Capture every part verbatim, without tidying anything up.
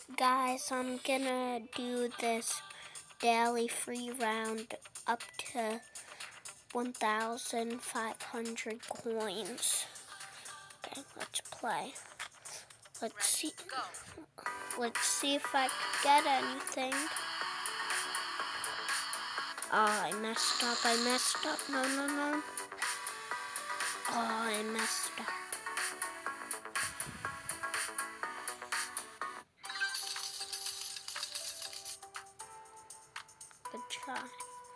Guys, I'm gonna do this daily free round up to one thousand five hundred coins. Okay, let's play. Let's see. Let's see if I can get anything. Oh, I messed up. I messed up. No, no, no. Oh, I messed up. Good try.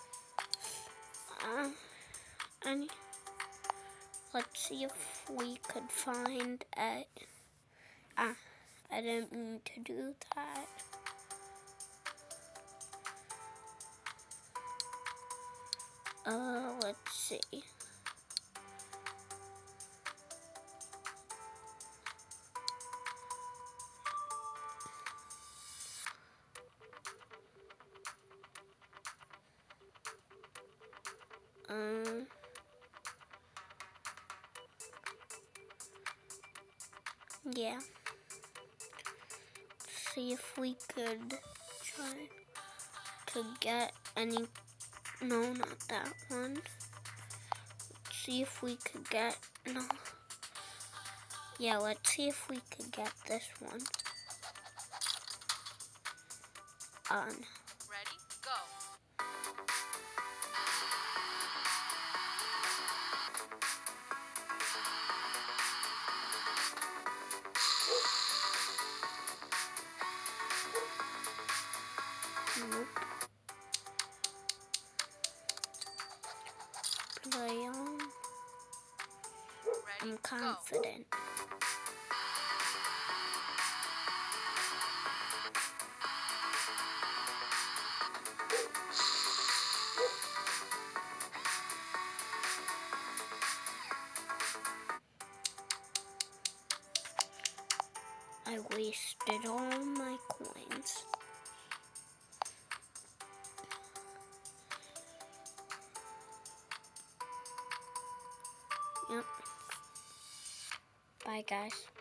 Uh, and let's see if we could find a. Ah, I didn't mean to do that. Uh, let's see. Um. Yeah. See if we could try to get any. No, not that one. Let's see if we could get. No. Yeah, let's see if we could get this one. On. Ready? Go. Nope. Play on. Ready? I'm confident. Go. I wasted all my coins. Yep. Bye, guys.